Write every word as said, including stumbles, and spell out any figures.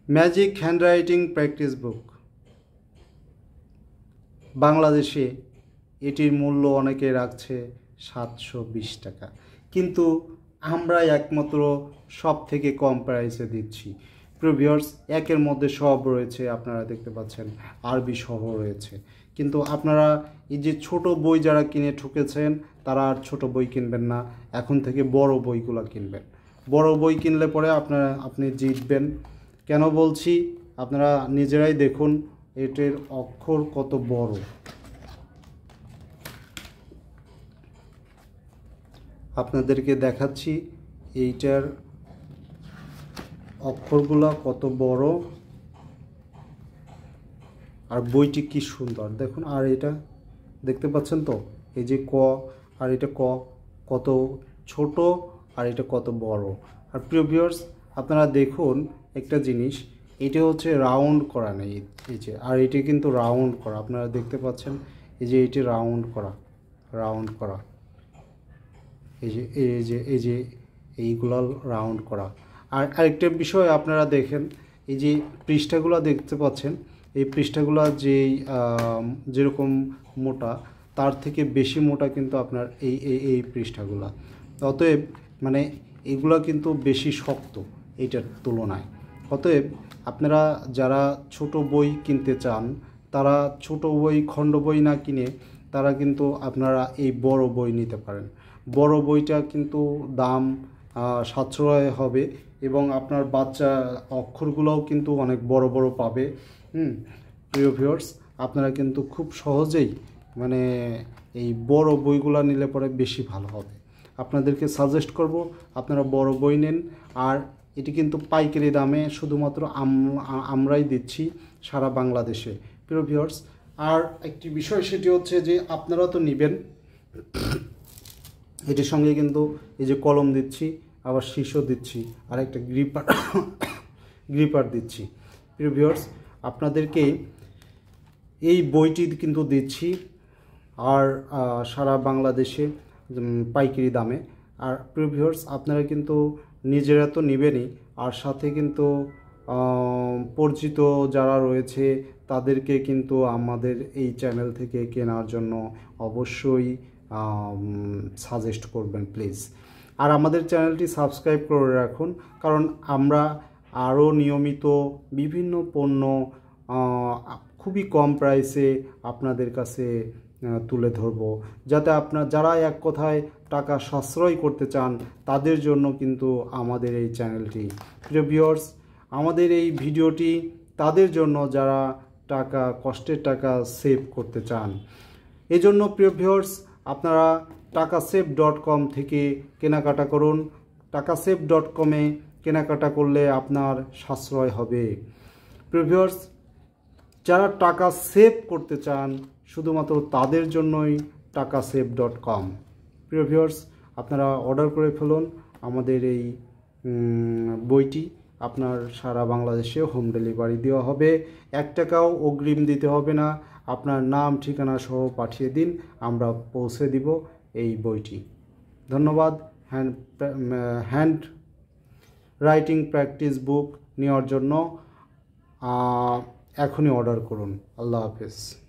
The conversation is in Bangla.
ম্যাজিক হ্যান্ডরাইটিং প্র্যাকটিস বুক বাংলাদেশে এটির মূল্য অনেকে রাখছে সাতশো বিশ টাকা, কিন্তু আমরা একমাত্র সব থেকে কম প্রাইসে দিচ্ছি। প্রিভিয়ার্স একের মধ্যে সব রয়েছে, আপনারা দেখতে পাচ্ছেন আরবি সহ রয়েছে। কিন্তু আপনারা এই যে ছোট বই যারা কিনে ঠকেছেন তারা আর ছোট বই কিনবেন না, এখন থেকে বড় বইগুলো কিনবেন। বড় বই কিনলে পরে আপনারা আপনি জিতবেন। কেন বলছি আপনারা নিজেরাই দেখুন এটির অক্ষর কত বড়। আপনাদেরকে দেখাচ্ছি এইটার অক্ষরগুলো কত বড় আর বইটি কি সুন্দর দেখুন। আর এটা দেখতে পাচ্ছেন তো, এই যে ক আর এটা ক কত ছোট আর এটা কত বড়। আর প্রিয় ভিউয়ার্স আপনারা দেখুন একটা জিনিস, এটা হচ্ছে রাউন্ড করা নেই এই যে, আর এটি কিন্তু রাউন্ড করা, আপনারা দেখতে পাচ্ছেন এই যে এটি রাউন্ড করা রাউন্ড করা এই যে এই যে এই যে এইগুলো রাউন্ড করা। আর আরেকটা বিষয় আপনারা দেখেন, এই যে পৃষ্ঠাগুলো দেখতে পাচ্ছেন, এই পৃষ্ঠাগুলো যেই যেরকম মোটা তার থেকে বেশি মোটা কিন্তু আপনার এই এই এই পৃষ্ঠাগুলো। অতএব মানে এগুলো কিন্তু বেশি শক্ত এইটার তুলনায়। অতএব আপনারা যারা ছোট বই কিনতে চান তারা ছোট বই খণ্ড বই না কিনে তারা কিন্তু আপনারা এই বড় বই নিতে পারেন। বড় বইটা কিন্তু দাম সাশ্রয় হবে এবং আপনার বাচ্চা অক্ষরগুলোও কিন্তু অনেক বড় বড় পাবে। হুম প্রিয় ভিউয়ার্স আপনারা কিন্তু খুব সহজেই মানে এই বড় বইগুলো নিলে পরে বেশি ভালো হবে। আপনাদেরকে সাজেস্ট করব আপনারা বড় বই নেন। আর এটি কিন্তু পাইকারি দামে শুধুমাত্র আমরাই দিচ্ছি সারা বাংলাদেশে প্রিয় ভিউয়ার্স। আর একটি বিষয় সেটি হচ্ছে যে আপনারা তো নেবেন, এটির সঙ্গে কিন্তু এই যে কলম দিচ্ছি, আবার শীর্ষ দিচ্ছি, আর একটা গ্রিপার গ্রিপার দিচ্ছি। প্রিয় ভিউয়ার্স আপনাদেরকে এই বইটি কিন্তু দিচ্ছি আর সারা বাংলাদেশে পাইকারি দামে। আর প্রিয় ভিউয়ার্স আপনারা কিন্তু নিজেরা তো নেবেনই, আর সাথে কিন্তু পরিচিত যারা রয়েছে তাদেরকে কিন্তু আমাদের এই চ্যানেল থেকে কেনার জন্য অবশ্যই সাজেস্ট করবেন প্লিজ। আর আমাদের চ্যানেলটি সাবস্ক্রাইব করে রাখুন, কারণ আমরা আরও নিয়মিত বিভিন্ন পণ্য খুবই কম প্রাইসে আপনাদের কাছে তুলে ধরব, যাতে আপনার যারা এক কথায় টাকা সাশ্রয় করতে চান তাদের জন্য কিন্তু আমাদের এই চ্যানেলটি। প্রিয় ভিউয়ার্স আমাদের এই ভিডিওটি তাদের জন্য যারা টাকা কষ্টের টাকা সেভ করতে চান। এজন্য প্রিয় ভিউয়ার্স আপনারা টাকাসেভ ডট কম থেকে কেনাকাটা করুন। টাকাসেভ ডট কমে কেনাকাটা করলে আপনার সাশ্রয় হবে। প্রিয় ভিউয়ার্স যারা টাকা সেভ করতে চান শুধুমাত্র তাদের জন্যই টাকাসেভ ডট কম। প্রিয় ভিউয়ার্স আপনারা অর্ডার করে ফেলুন আমাদের এই বইটি, আপনার সারা বাংলাদেশে হোম ডেলিভারি দেওয়া হবে। এক টাকাও অগ্রিম দিতে হবে না, আপনার নাম ঠিকানা সহ পাঠিয়ে দিন, আমরা পৌঁছে দিব এই বইটি। ধন্যবাদ। Hand hand writing practice book নেওয়ার জন্য এখনই অর্ডার করুন। আল্লাহ হাফেজ।